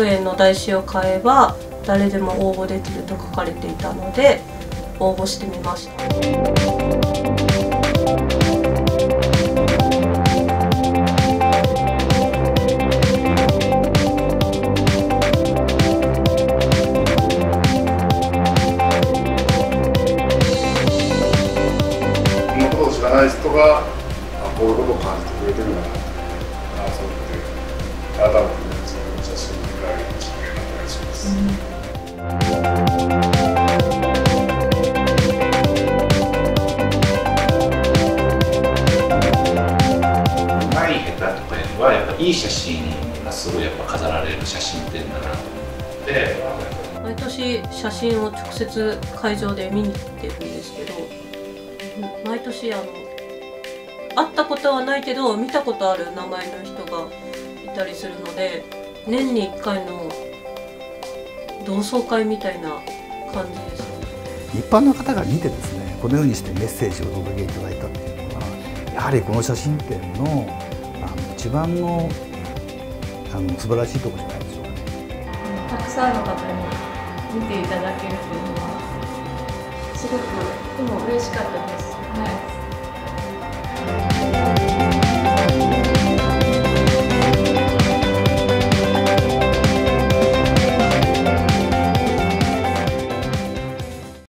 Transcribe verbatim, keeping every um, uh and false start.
くえんの台紙を買えば誰でも応募できると書かれていたので応募してみました。 知らない人がこういうことを感じてくれてるんだなってそう思って改めて自分の写真を振り返るきっかけになったりします。 うまい下手とかよりはやっぱいい写真がすごいやっぱ飾られる写真展だなと思って。 毎年写真を直接会場で見に行ってるんですけど、毎年あの会ったことはないけど見たことある名前の人がいたりするので、年にいっかいの同窓会みたいな感じですね。 一般の方が見てですね、このようにしてメッセージをお届けいただいたっていうのは、やはりこの写真展のあの一番のあの素晴らしいところじゃないでしょうかね。 たくさんの方に見ていただけるというのはすごくでも嬉しかったです。はい。